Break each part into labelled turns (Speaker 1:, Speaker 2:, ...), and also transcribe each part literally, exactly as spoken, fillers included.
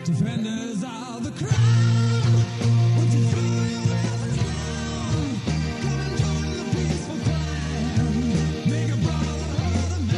Speaker 1: Defenders of the crown, would you throw your weapons down? Come and join the peaceful clan. Make a brotherhood of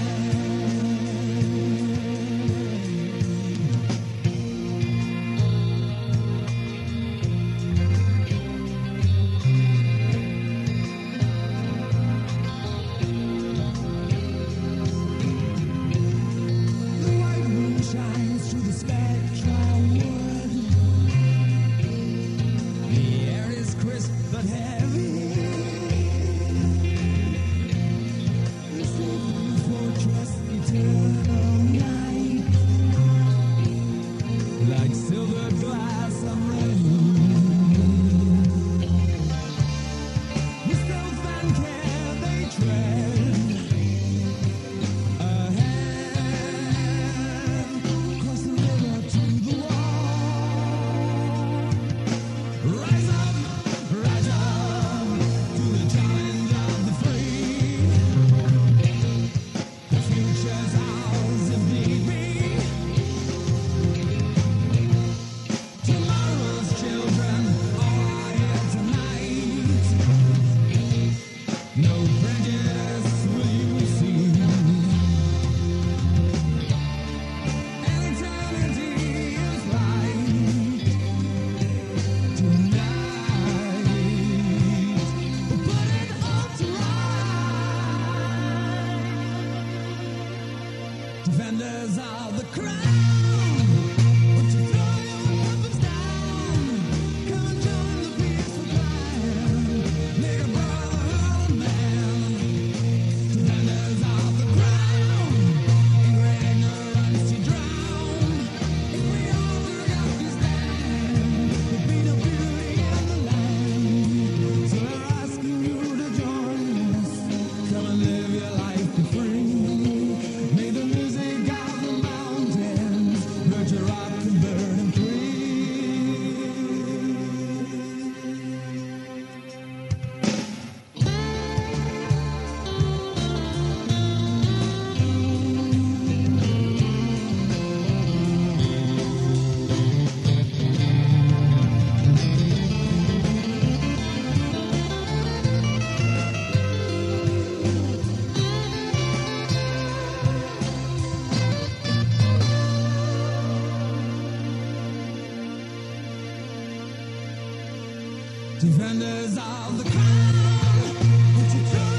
Speaker 1: The white moon shines through the spectral wood. The air is crisp but heavy. The sacred fortress, eternal night, like silver glass of rain. With stealth and care they tread ahead, cross the river to the wall. Rise up, rise up to the challenge of the free. The future's ours if need be. Tomorrow's children all are here tonight. No prejudice will you see. And eternity is light tonight. We'll put it all to right. Defenders of the crown, would you throw your weapons down? Come and join the peaceful clan. Make a brotherhood of man. Defenders of the crown, in great ignorance you drown. If we all took up this stand, there'd be no beauty in the land. So we're asking you to join us. Come and live your life be free. May the music of the mountains hurt your rock and burn and free. Defenders of the crown, would you throw